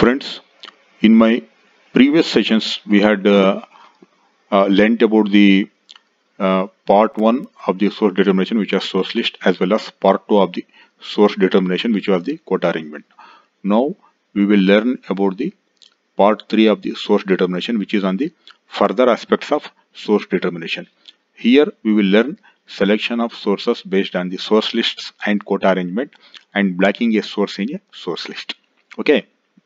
Friends, in my previous sessions, we had learnt about the part 1 of the source determination, which was source list, as well as part 2 of the source determination, which was the quota arrangement. Now, we will learn about the part 3 of the source determination, which is on the further aspects of source determination. Here, we will learn selection of sources based on the source lists and quota arrangement and blocking a source in a source list. Okay.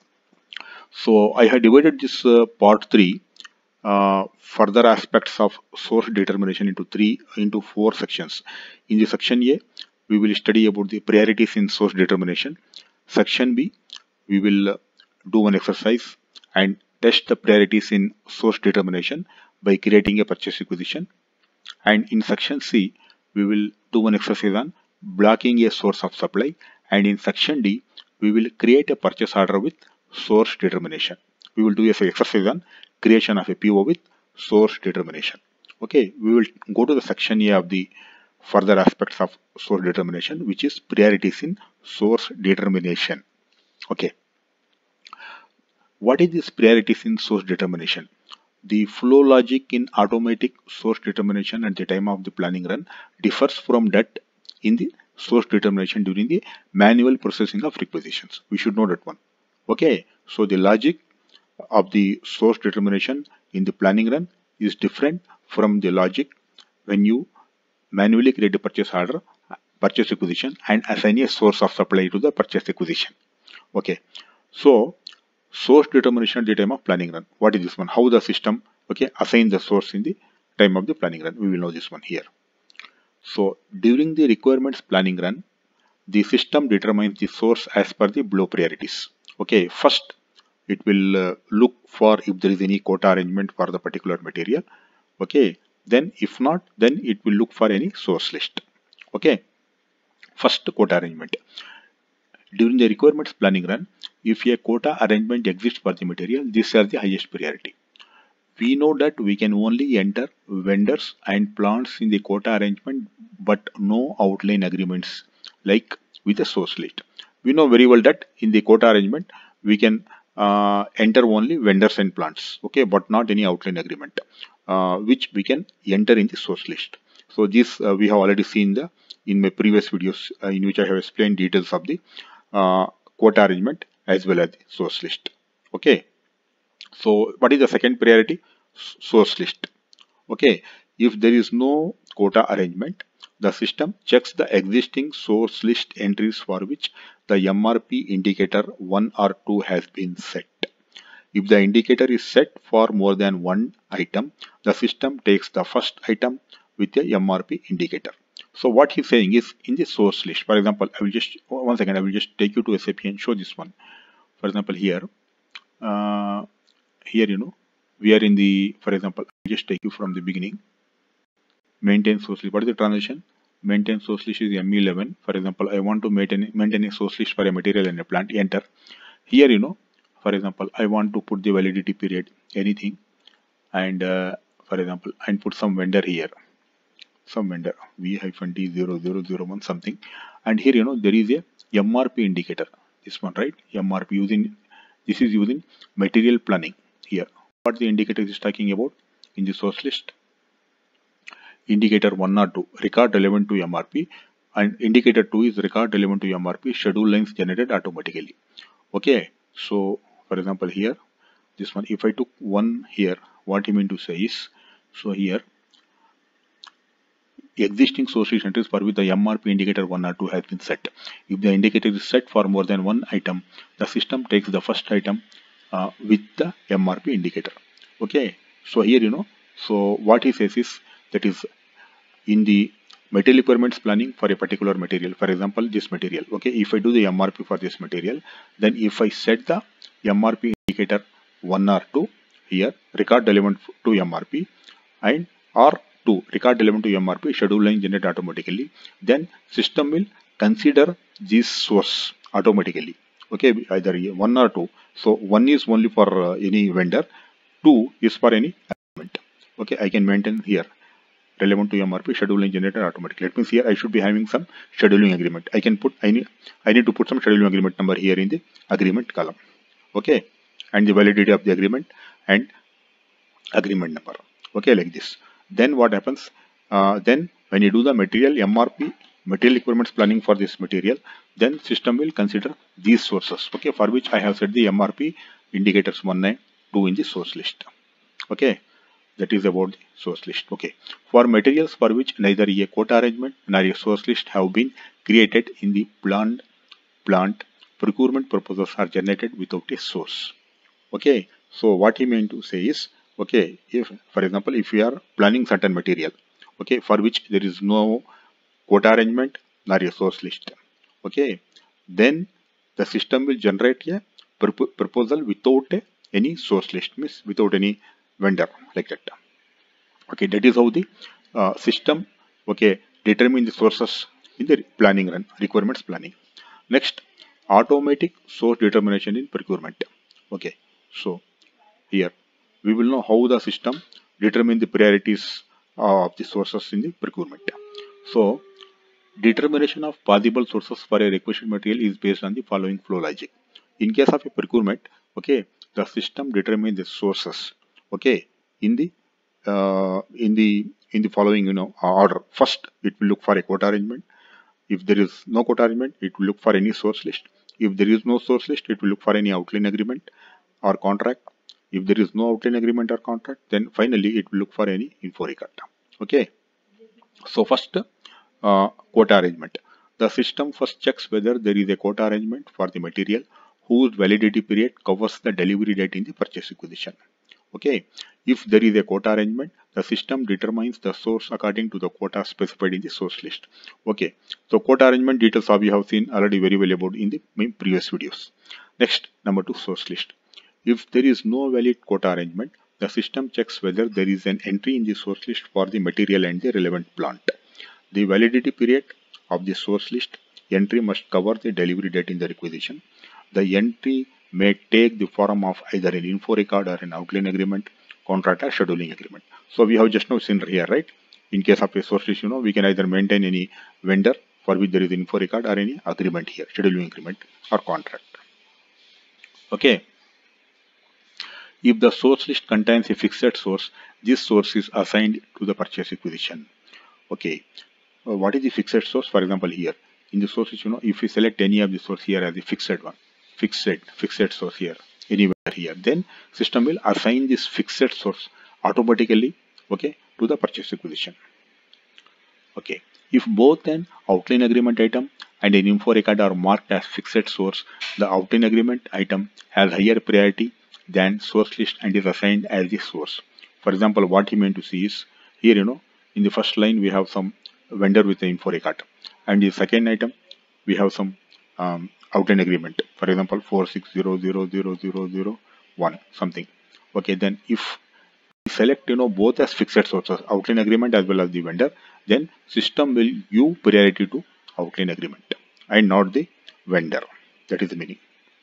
So I had divided this part 3 further aspects of source determination into four sections. In the section A, we will study about the priorities in source determination. Section B, we will do one exercise and test the priorities in source determination by creating a purchase requisition. And in section C, we will do one exercise on blocking a source of supply. And in section D, we will create a purchase order with source determination. We will do an exercise on creation of a PO with source determination. Okay, we will go to the section A of the further aspects of source determination, which is priorities in source determination. Okay, what is this priorities in source determination? The flow logic in automatic source determination at the time of the planning run differs from that in the source determination during the manual processing of requisitions. We should know that one. Okay, so the logic of the source determination in the planning run is different from the logic when you manually create a purchase order, purchase requisition, and assign a source of supply to the purchase requisition. Okay, so source determination at the time of planning run. What is this one? How the system assign the source in the time of the planning run? We will know this one here. So during the requirements planning run, the system determines the source as per the below priorities. Okay, first it will look for if there is any quota arrangement for the particular material. Okay, then if not, then it will look for any source list. Okay, first quota arrangement. During the requirements planning run, if a quota arrangement exists for the material, these are the highest priority. We know that we can only enter vendors and plants in the quota arrangement, but no outline agreements like with the source list. We know very well that in the quota arrangement, we can enter only vendors and plants, okay, but not any outline agreement, which we can enter in the source list. So this we have already seen in my previous videos in which I have explained details of the quota arrangement as well as the source list. Okay, so what is the second priority? Source list. Okay, if there is no quota arrangement, the system checks the existing source list entries for which the MRP indicator 1 or 2 has been set. If the indicator is set for more than one item, the system takes the first item with a MRP indicator. So what he's saying is in the source list, for example, I will just take you to SAP and show this one. For example, here, we are in the, for example, I'll just take you from the beginning. Maintain source list. What is the transition? Maintain source list is M11. For example, I want to maintain a source list for a material and a plant. Enter. Here, for example, I want to put the validity period, anything, and for example, and put some vendor here, some vendor V-D0001 something, and here there is a MRP indicator. This one, right? MRP this is using material planning here. What the indicator is talking about in the source list? Indicator 1 or 2 record relevant to MRP, and indicator 2 is record relevant to MRP schedule lines generated automatically. Okay, so for example here, this one, if I took 1 here, what you mean to say is, so here existing source list entries for which the MRP indicator 1 or 2 has been set. If the indicator is set for more than one item, the system takes the first item with the MRP indicator. Okay, so here so what he says is that is in the material requirements planning for a particular material, for example this material. Okay, if I do the MRP for this material, then if I set the MRP indicator 1 or 2 here, record relevant to MRP, and or 2 record relevant to MRP schedule line generated automatically, then system will consider this source automatically. Okay, either 1 or 2. So 1 is only for any vendor, 2 is for any element. Okay, I can maintain here relevant to MRP scheduling generated automatically. That means here I should be having some scheduling agreement. I need to put some scheduling agreement number here in the agreement column. Okay, and the validity of the agreement and agreement number. Okay, like this. Then what happens? Then when you do the material MRP, material requirements planning for this material, then system will consider these sources. Okay, for which I have set the MRP indicators 1 and 2 in the source list. Okay, that is about the source list. Okay, for materials for which neither a quota arrangement nor a source list have been created in the plant procurement proposals are generated without a source. Okay, so what he meant to say is, okay, if for example if we are planning certain material, okay, for which there is no quota arrangement nor a source list, okay, then the system will generate a proposal without any source list, means without any vendor, like that. Okay, that is how the system, okay, determine the sources in the planning run, requirements planning. Next, automatic source determination in procurement. Okay, so here we will know how the system determine the priorities of the sources in the procurement. So determination of possible sources for a requisition material is based on the following flow logic. In case of a procurement, okay, the system determines the sources, okay, in the in the following order. First, it will look for a quota arrangement. If there is no quota arrangement, it will look for any source list. If there is no source list, it will look for any outline agreement or contract. If there is no outline agreement or contract, then finally it will look for any info record. Okay. So first, quota arrangement. The system first checks whether there is a quota arrangement for the material whose validity period covers the delivery date in the purchase requisition. Okay, if there is a quota arrangement, the system determines the source according to the quota specified in the source list. Okay, so quota arrangement details we have seen already very well about in the previous videos. Next, number 2, source list. If there is no valid quota arrangement, the system checks whether there is an entry in the source list for the material and the relevant plant. The validity period of the source list entry must cover the delivery date in the requisition. The entry may take the form of either an info record or an outline agreement, contract or scheduling agreement. So we have just now seen here, right? In case of a source list, we can either maintain any vendor for which there is info record or any agreement here, scheduling agreement or contract. Okay. If the source list contains a fixed source, this source is assigned to the purchase requisition. Okay. What is the fixed source? For example, here in the sources, if we select any of the source here as a fixed one, fixed source here, anywhere here, then system will assign this fixed source automatically, okay, to the purchase requisition. Okay, if both an outline agreement item and an info record are marked as fixed source, the outline agreement item has higher priority than source list and is assigned as the source. For example, what he meant to see is here, in the first line we have some vendor with the info record, and the second item we have some outline agreement. For example, 46000001 something. Okay, then if select both as fixed sources, outline agreement as well as the vendor, then system will give priority to outline agreement and not the vendor. That is the meaning.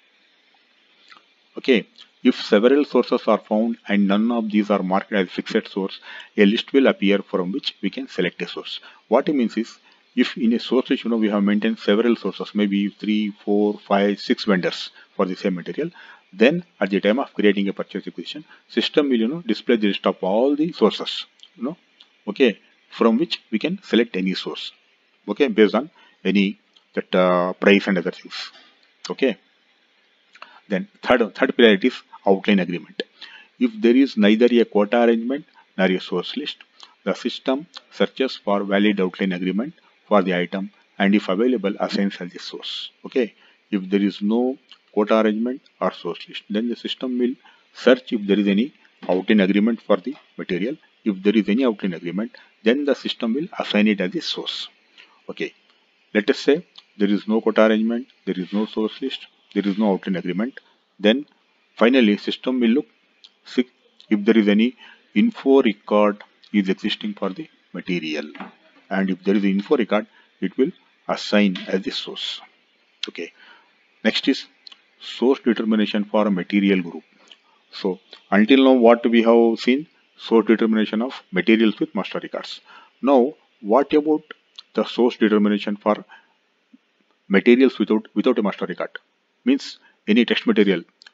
Okay, if several sources are found and none of these are marked as fixed source, a list will appear from which we can select a source. What it means is, if in a source list we have maintained several sources, maybe 3, 4, 5, 6 vendors for the same material, then at the time of creating a purchase requisition, system will display the list of all the sources, okay, from which we can select any source, okay, based on any that price and other things. Okay. Then third priority is outline agreement. If there is neither a quota arrangement nor a source list, the system searches for valid outline agreement for the item and if available assigns as the source. Okay. If there is no quota arrangement or source list, then the system will search if there is any outline agreement for the material. If there is any outline agreement, then the system will assign it as the source. Okay. Let us say there is no quota arrangement, there is no source list, there is no outline agreement. Then finally system will look if there is any info record is existing for the material, and if there is an info record, it will assign as the source. Okay. Next is source determination for a material group. So until now what we have seen, source determination of materials with master records. Now what about the source determination for materials without a master record? Means any text material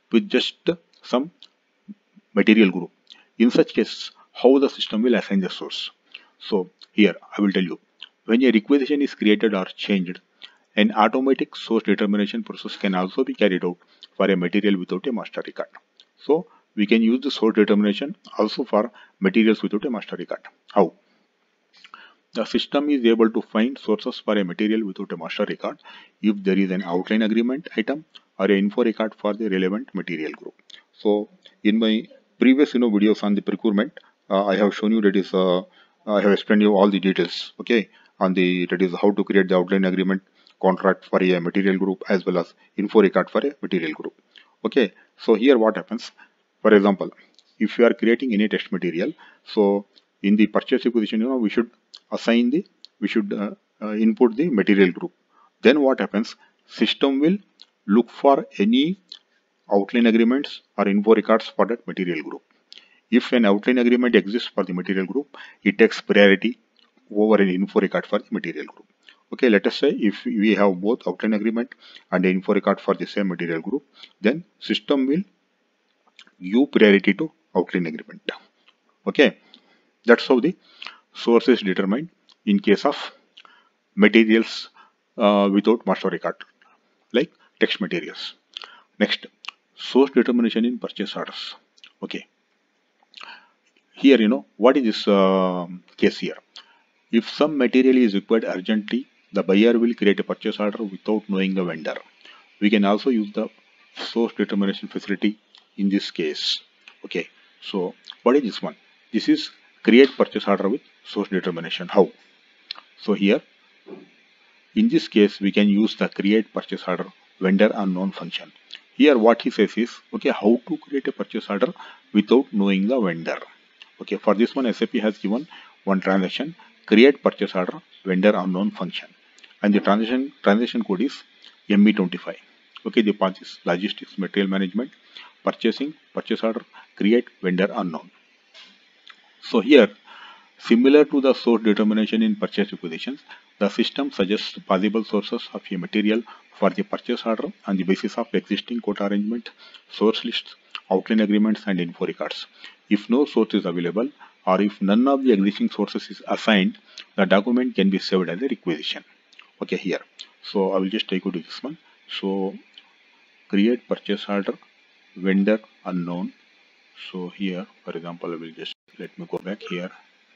with just some material group. In such case, how the system will assign the source? So here I will tell you, when a requisition is created or changed, an automatic source determination process can also be carried out for a material without a master record. So we can use the source determination also for materials without a master record. How? The system is able to find sources for a material without a master record if there is an outline agreement item or an info record for the relevant material group. So in my previous videos on the procurement, I have shown you that is I have explained you all the details, okay, on the that is how to create the outline agreement contract for a material group as well as info record for a material group. Okay, so here what happens, for example, if you are creating any test material, so in the purchase requisition, we should assign the input the material group. Then what happens, system will look for any outline agreements or info records for that material group. If an outline agreement exists for the material group, it takes priority over an info record for the material group. Okay, let us say if we have both outline agreement and an info record for the same material group, then system will give priority to outline agreement. Okay, that's how the source is determined in case of materials without master record, like text materials. Next, source determination in purchase orders. Okay, here what is this case here? If some material is required urgently, the buyer will create a purchase order without knowing the vendor. We can also use the source determination facility in this case. Okay, so what is this one? This is create purchase order with source determination. How? So here, in this case, we can use the create purchase order vendor unknown function. Here what he says is, okay, how to create a purchase order without knowing the vendor. Okay, for this one, SAP has given one transaction, create purchase order vendor unknown function, and the transaction code is ME25. Okay, the path is logistics, material management, purchasing, purchase order, create vendor unknown. So here, similar to the source determination in purchase requisitions, the system suggests possible sources of a material for the purchase order on the basis of existing quote arrangement, source lists, outline agreements, and info records. If no source is available, or if none of the existing sources is assigned, the document can be saved as a requisition. Okay, here. So I will just take you to this one. So create purchase order vendor unknown. So here, for example, I will just let me go back here.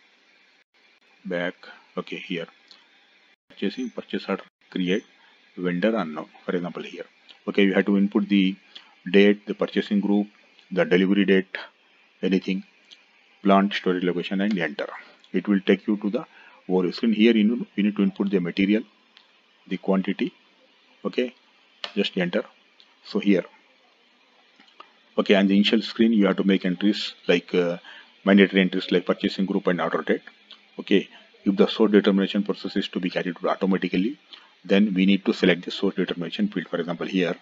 Okay, here purchasing purchase order create vendor unknown, for example here. Okay, you have to input the date, the purchasing group, the delivery date, anything, plant, storage location, and enter. It will take you to the overview screen. Here you need to input the material, the quantity. Okay, just enter. So here, okay, and the initial screen you have to make entries like mandatory entries like purchasing group and order date. Okay, if the source determination process is to be carried out automatically, then we need to select the source determination field. For example, here,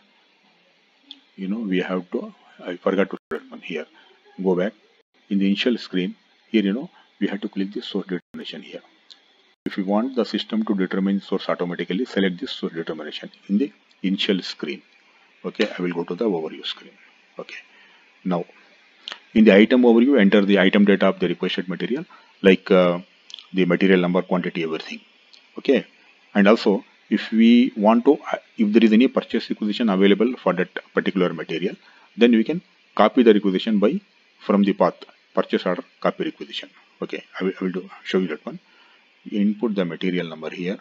we have to, I forgot to select one here. Go back in the initial screen. Here, we have to click the source determination here. If you want the system to determine source automatically, select this source determination in the initial screen. Okay, I will go to the overview screen. Okay, now in the item overview, enter the item data of the requested material, like the material number, quantity, everything. Okay, and also if we want to, if there is any purchase requisition available for that particular material, then we can copy the requisition from the path purchase order copy requisition. Okay, I will show you that one. Input the material number here,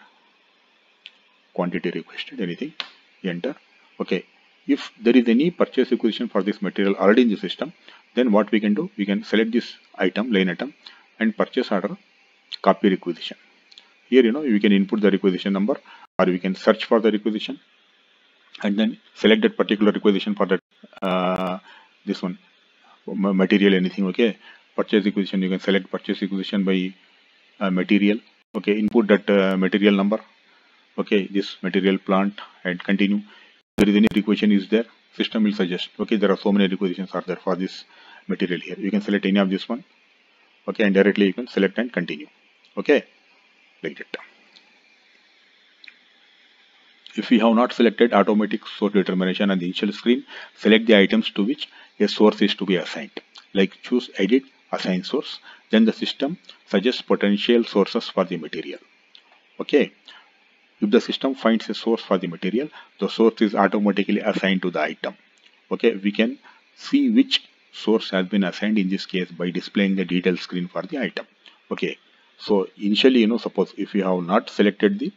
quantity requested, anything, enter. Okay, if there is any purchase requisition for this material already in the system, then what we can do, we can select this item, line item, and purchase order copy requisition. Here, you can input the requisition number, or we can search for the requisition and then select that particular requisition for that this one material, anything. Okay, purchase requisition, you can select purchase requisition by material. Okay, input that material number. Okay, this material plant, and continue. If there is any requisition is there, system will suggest. Okay, there are so many requisitions are there for this material here. You can select any of this one. Okay, and directly you can select and continue. Okay, like that. If we have not selected automatic source determination on the initial screen, select the items to which a source is to be assigned. Like choose edit, assign source. Then the system suggests potential sources for the material. Okay. If the system finds a source for the material, the source is automatically assigned to the item. Okay. We can see which source has been assigned in this case by displaying the detail screen for the item. Okay. So initially, suppose if you have not selected the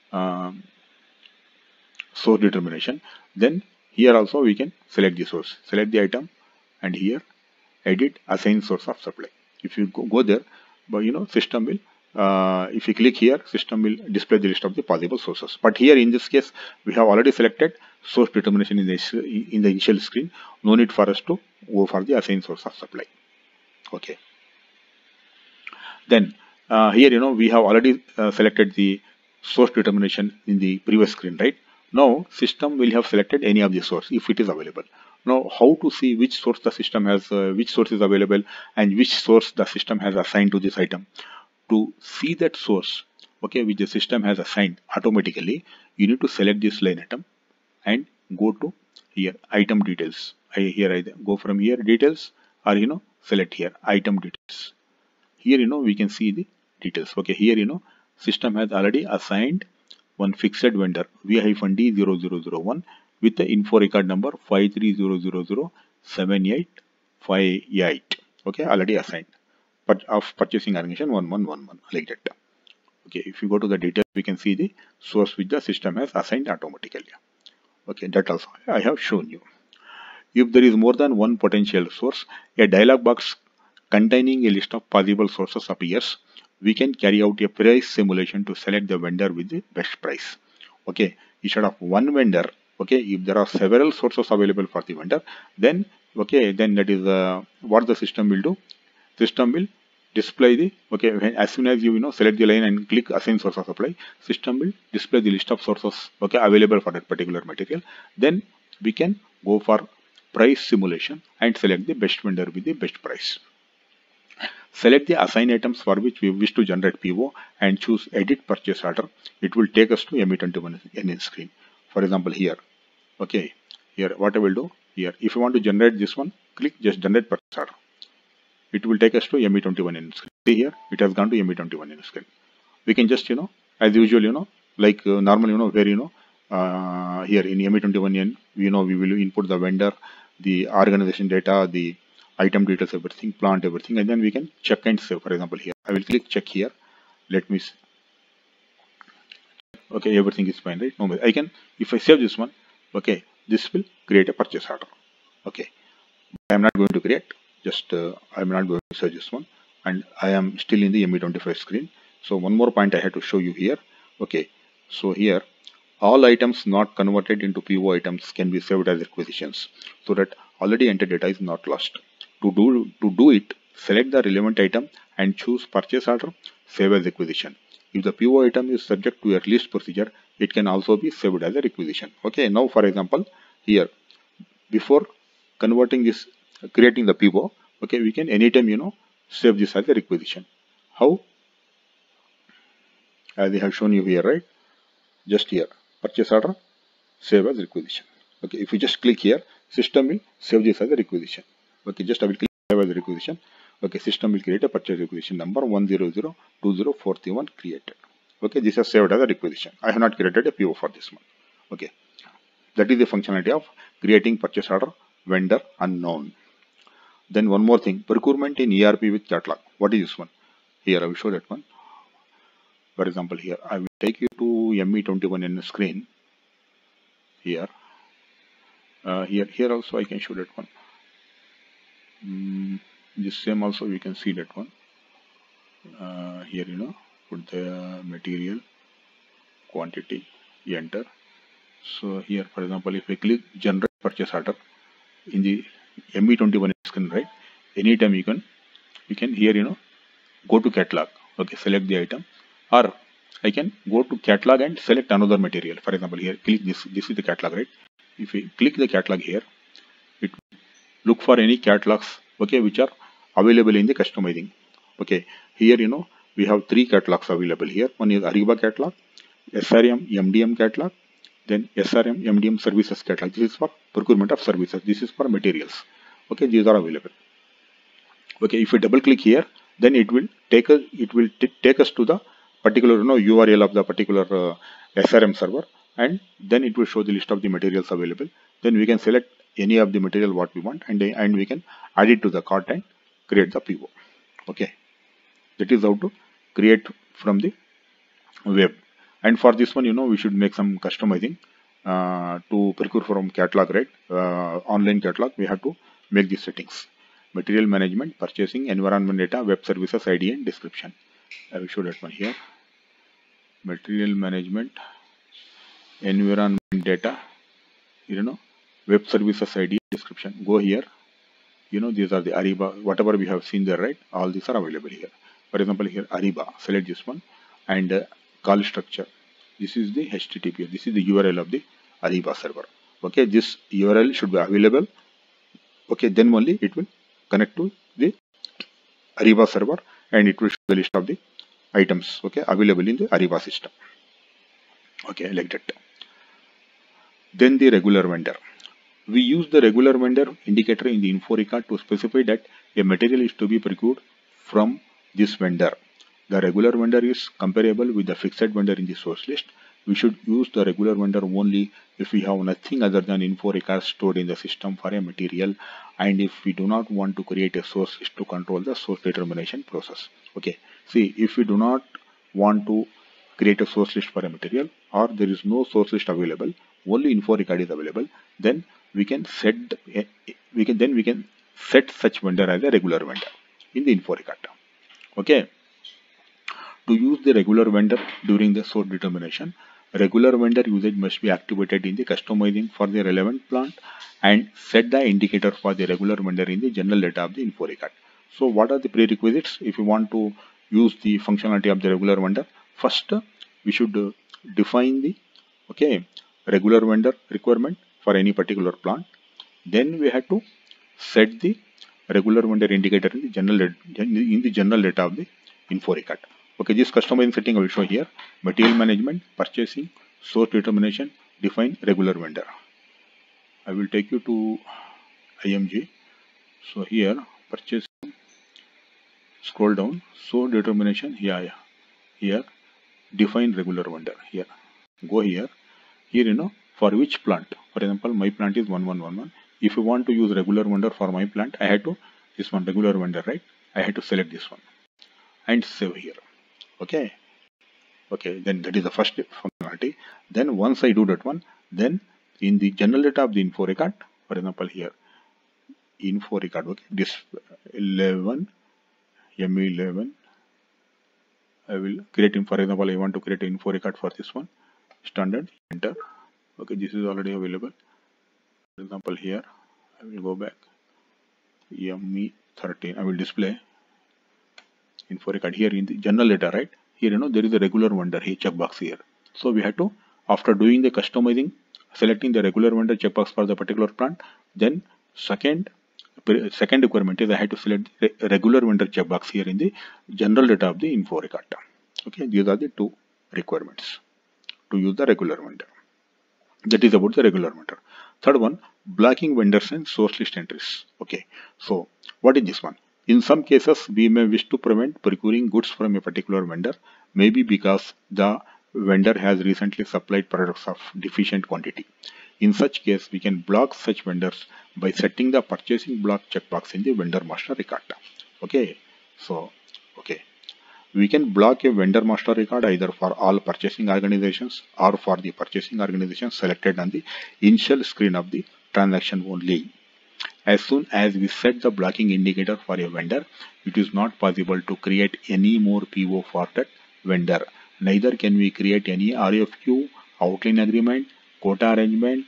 source determination, then here also we can select the source, select the item, and here edit, assign source of supply. If you go there, but system will if you click here, system will display the list of the possible sources. But here in this case we have already selected source determination in the initial screen. No need for us to go for the assign source of supply. Okay. Then here we have already selected the source determination in the previous screen, right? Now system will have selected any of the source if it is available. Now how to see which source the system has, which source is available and which source the system has assigned to this item. To see that source, okay, which the system has assigned automatically, you need to select this line item and go to here item details. Here I go from here details, or select here item details. Here we can see the details. Okay, here system has already assigned one fixed vendor V-D0001 with the info record number 5300078858. Okay, already assigned. But of purchasing organization 1111 like that. Okay, if you go to the details, we can see the source which the system has assigned automatically. Okay, that also I have shown you. If there is more than one potential source, a dialog box containing a list of possible sources appears. We can carry out a price simulation to select the vendor with the best price. Okay, instead of one vendor, okay, if there are several sources available for the vendor, then then that is what the system will do. System will display the as soon as you select the line and click assign source of supply, system will display the list of sources available for that particular material. Then we can go for price simulation and select the best vendor with the best price. Select the assign items for which we wish to generate PO and choose edit purchase order. It will take us to ME21 NN screen. For example, here, okay, here what I will do here, if you want to generate this one, click just generate purchase order. It will take us to ME21 NN screen. See here, it has gone to ME21 NN screen. We can just as usual like normal where here in ME21N we will input the vendor, the organization data, the item details, everything, plant, everything, and then we can check and save. For example, here I will click check here. Let me see. Okay, everything is fine, right? No, I can, if I save this one, okay, this will create a purchase order. Okay, I am not going to create, just I am not going to save this one, and I am still in the ME25 screen. So one more point I had to show you here. Okay, so here all items not converted into PO items can be saved as requisitions, so that already entered data is not lost. To do it, select the relevant item and choose purchase order, save as requisition. If the PO item is subject to a release procedure, it can also be saved as a requisition. Okay, now for example, here before converting this, creating the PO, okay, we can anytime save this as a requisition. How? As I have shown you here, right? Just here, purchase order, save as requisition. Okay, if you just click here, system will save this as a requisition. Okay, just I will click save as a requisition. Okay, system will create a purchase requisition number 1002041 created. Okay, this is saved as a requisition. I have not created a PO for this one. Okay, that is the functionality of creating purchase order vendor unknown. Then one more thing, procurement in ERP with catalog. What is this one? Here I will show that one. For example, here I will take you to ME21 in the screen. Here, here also I can show that one. This same also we can see that one. Here put the material quantity, enter. So here for example, if I click generate purchase order in the ME21 screen, right, anytime you can here go to catalog. Okay, select the item, or I can go to catalog and select another material. For example, here click this is the catalog, right? If we click the catalog here, it look for any catalogs, okay, which are available in the customizing. Okay, here we have three catalogs available here. One is Ariba catalog, SRM MDM catalog, Then SRM, MDM services catalog. This is for procurement of services. This is for materials. Okay, these are available. Okay, if we double click here, then it will take us to the particular URL of the particular SRM server, and then it will show the list of the materials available. Then we can select any of the material what we want, and we can add it to the cart and create the PO. Okay, that is how to create from the web. And for this one, we should make some customizing to procure from catalog, right? Online catalog, we have to make these settings. Material management, purchasing, environment data, web services ID and description. I will show that one here. Material management, environment data, web services ID, description. Go here. These are the Ariba, whatever we have seen there, right? All these are available here. For example, here Ariba, select this one, and call structure. This is the HTTP. This is the URL of the Ariba server. Okay, this URL should be available. Okay, then only it will connect to the Ariba server, and it will show the list of the items, okay, available in the Ariba system. Okay, like that. Then the regular vendor. We use the regular vendor indicator in the info record to specify that a material is to be procured from this vendor. The regular vendor is comparable with the fixed vendor in the source list. We should use the regular vendor only if we have nothing other than info records stored in the system for a material, and if we do not want to create a source list to control the source determination process. Okay, see, if we do not want to create a source list for a material, or there is no source list available, only info record is available, then we can set such vendor as a regular vendor in the info record. Okay. To use the regular vendor during the source determination, regular vendor usage must be activated in the customizing for the relevant plant and set the indicator for the regular vendor in the general data of the info record. So what are the prerequisites if you want to use the functionality of the regular vendor? First, we should define the regular vendor requirement for any particular plant. Then we have to set the regular vendor indicator in the general data of the info record. Okay, this customizing setting I will show here. Material management, purchasing, source determination, define regular vendor. I will take you to IMG. So here, purchasing, scroll down, source determination, here, define regular vendor, here. Go here, for which plant? For example, my plant is 1111. If you want to use regular vendor for my plant, I had to, this one regular vendor, right? I had to select this one and save here. Okay, then that is the first functionality. Then once I do that one, then in the general data of the info record, for example here, info record, okay, this 11, ME11, I will create him. For example, I want to create an info record for this one, standard, enter. Okay, this is already available. For example, here, I will go back, ME13, I will display info record here in the general data, right? Here, there is a regular vendor here, checkbox here. So we have to, after doing the customizing, selecting the regular vendor checkbox for the particular plant, then second requirement is I have to select the regular vendor checkbox here in the general data of the info record. Okay, these are the two requirements to use the regular vendor. That is about the regular vendor. Third one, blocking vendors and source list entries. Okay, so what is this one? In some cases, we may wish to prevent procuring goods from a particular vendor, maybe because the vendor has recently supplied products of deficient quantity. In such case, we can block such vendors by setting the purchasing block checkbox in the vendor master record. Okay, so we can block a vendor master record either for all purchasing organizations or for the purchasing organizations selected on the initial screen of the transaction only. As soon as we set the blocking indicator for a vendor, it is not possible to create any more PO for that vendor. Neither can we create any RFQ, outline agreement, quota arrangement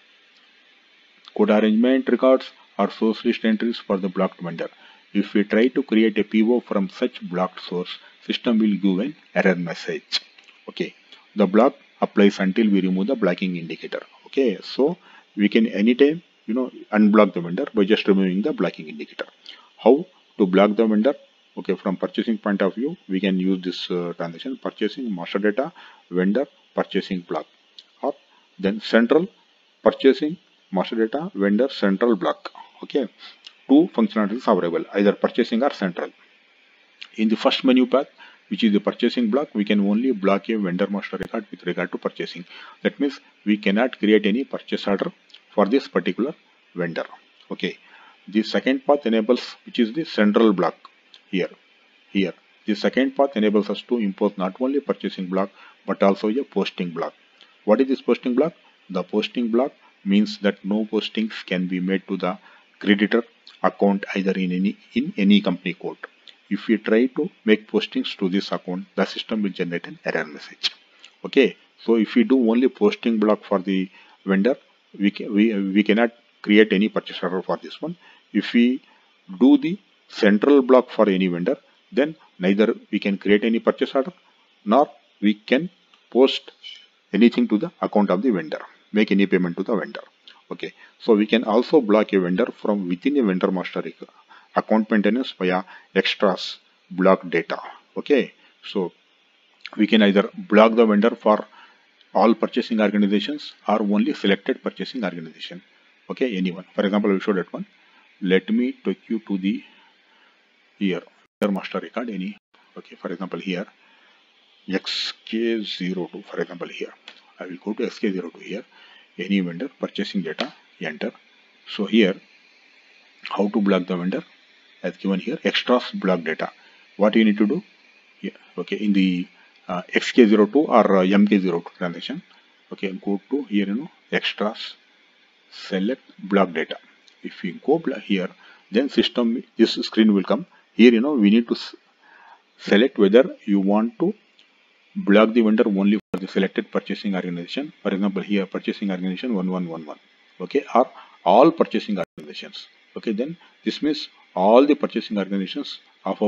records, or source list entries for the blocked vendor. If we try to create a PO from such blocked source, system will give an error message. Okay, the block applies until we remove the blocking indicator. Okay, so we can anytime unblock the vendor by just removing the blocking indicator. How to block the vendor? Okay, from purchasing point of view, we can use this transaction: purchasing master data, vendor, purchasing block, or then central purchasing master data vendor central block. Okay, two functionalities are available, either purchasing or central. In the first menu path, which is the purchasing block, we can only block a vendor master record with regard to purchasing. That means we cannot create any purchase order for this particular vendor. Okay, the second path enables, which is the central block here. The second path enables us to impose not only purchasing block but also a posting block. What is this posting block? The posting block means that no postings can be made to the creditor account either in any company code. If we try to make postings to this account, the system will generate an error message. Okay, so if we do only posting block for the vendor, we cannot create any purchase order for this one. If we do the central block for any vendor, then neither we can create any purchase order nor we can post anything to the account of the vendor, make any payment to the vendor. Okay, so we can also block a vendor from within a vendor master account maintenance via extras block data. Okay, so we can either block the vendor for all purchasing organizations or only selected purchasing organization. Okay, anyone. For example, I will show that one. Let me take you to the here master record any. Okay, for example here XK02. For example here I will go to XK02 here. Any vendor purchasing data, enter. So here how to block the vendor as given here, extras block data. What you need to do here, okay, in the XK02 or MK02 transaction, okay, go to here, extras, select block data. If we go here, then system, this screen will come. Here, we need to select whether you want to block the vendor only for the selected purchasing organization. For example, here purchasing organization 1111, okay, or all purchasing organizations. Okay, then this means all the purchasing organizations of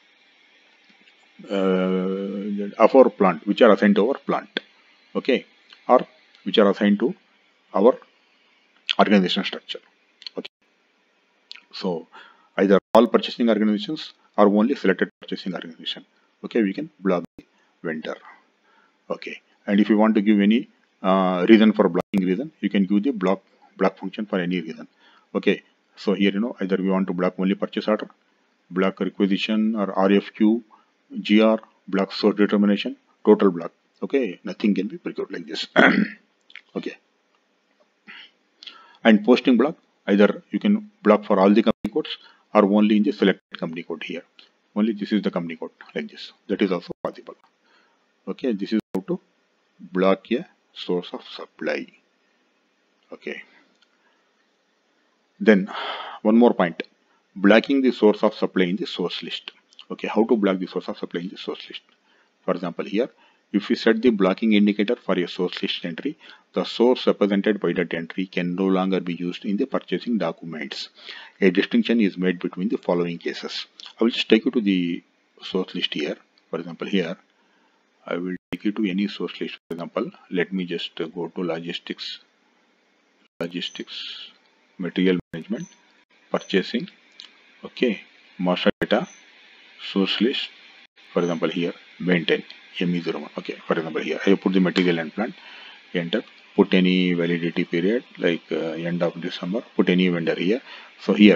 our plant, which are assigned to our plant, okay, or which are assigned to our organization structure. Okay, so either all purchasing organizations or only selected purchasing organization. Okay, we can block the vendor. Okay, and if you want to give any reason for blocking reason, you can give the block function for any reason. Okay, so here either we want to block only purchase order, block requisition or RFQ, GR, block source determination, total block. Okay, nothing can be procured like this. Okay, and posting block, either you can block for all the company codes or only in the selected company code here. Only this is the company code like this. That is also possible. Okay, this is how to block a source of supply. Okay, then one more point, blocking the source of supply in the source list. Okay, how to block the source of supply in the source list? For example, here if we set the blocking indicator for a source list entry, the source represented by that entry can no longer be used in the purchasing documents. A distinction is made between the following cases. I will just take you to the source list here. For example, here I will take you to any source list. For example, let me just go to logistics, material management, purchasing, okay, master data, source list. For example, here maintain ME01. Okay, for example, here I put the material and plant, enter, put any validity period like end of December, put any vendor here. So here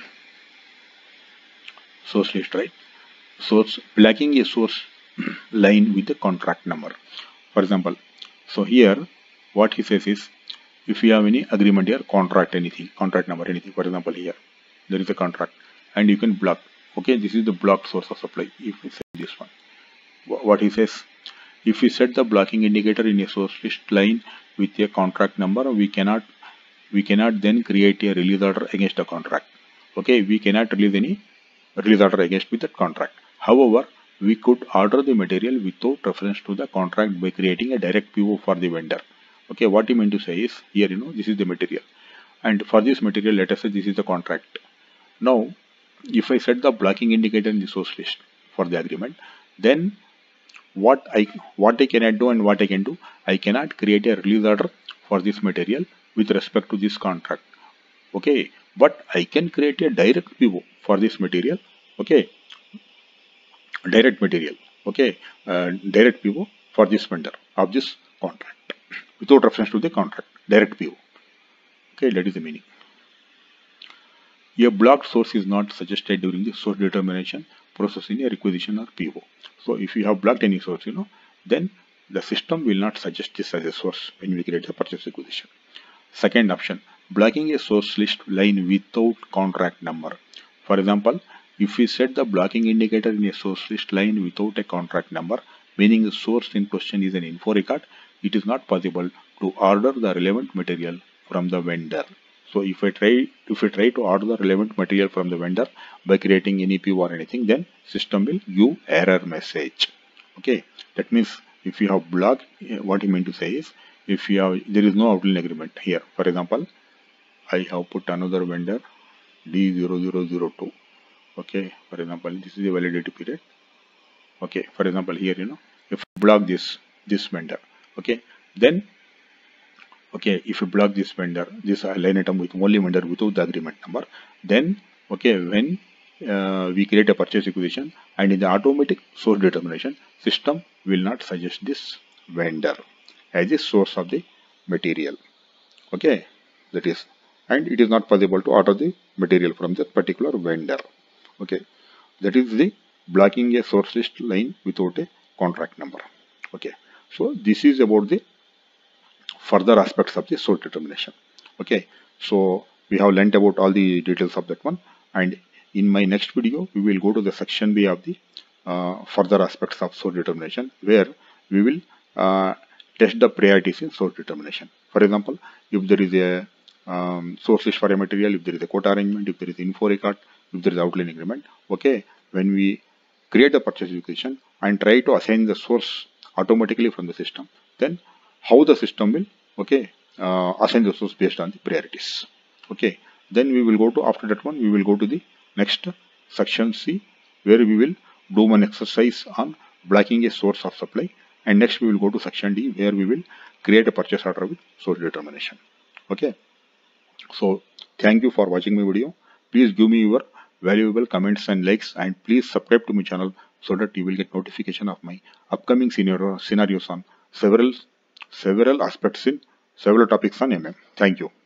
source list, right? Source, blocking a source line with the contract number. For example, so here what he says is, if you have any agreement here, contract anything, contract number anything. For example, here there is a contract and you can block. Okay, this is the blocked source of supply. If we set this one, what he says, if we set the blocking indicator in a source list line with a contract number, we cannot then create a release order against the contract. Okay, we cannot release any release order against with that contract. However, we could order the material without reference to the contract by creating a direct PO for the vendor. Okay, what he meant to say is, here this is the material, and for this material, let us say this is the contract. Now, if I set the blocking indicator in the source list for the agreement, then what I cannot do and what I can do, I cannot create a release order for this material with respect to this contract. Okay, but I can create a direct PO for this material. Okay, direct material. Okay, direct PO for this vendor of this contract. without reference to the contract, direct PO. Okay, that is the meaning. A blocked source is not suggested during the source determination process in a requisition or PO. So if you have blocked any source, then the system will not suggest this as a source when we create a purchase requisition. Second option, blocking a source list line without contract number. For example, if we set the blocking indicator in a source list line without a contract number, meaning the source in question is an info record, it is not possible to order the relevant material from the vendor. So if I try to order the relevant material from the vendor by creating any PO or anything, then system will give error message. Okay, that means if you have blocked, what he meant to say is, if you have, there is no outline agreement here. For example, I have put another vendor D0002. Okay, for example, this is the validity period. Okay, for example, here, if you block this vendor, okay, then okay, if you block this vendor, this line item with only vendor without the agreement number, then okay, when we create a purchase requisition and in the automatic source determination, system will not suggest this vendor as a source of the material. Okay, that is, and it is not possible to order the material from that particular vendor. Okay, that is the blocking a source list line without a contract number. Okay, so this is about the further aspects of the source determination. Okay, so we have learnt about all the details of that one, and in my next video we will go to the section B of the further aspects of source determination, where we will test the priorities in source determination. For example, if there is a source list for a material, if there is a quota arrangement, if there is info record, if there is outline agreement, okay, when we create the purchase requisition and try to assign the source automatically from the system, then how the system will assign the source based on the priorities. Okay, then we will go to, after that one we will go to the next section C, where we will do one exercise on blocking a source of supply, and next we will go to section D, where we will create a purchase order with source determination. Okay, so thank you for watching my video. Please give me your valuable comments and likes, and please subscribe to my channel so that you will get notification of my upcoming scenarios on several aspects in several topics on MM. Thank you.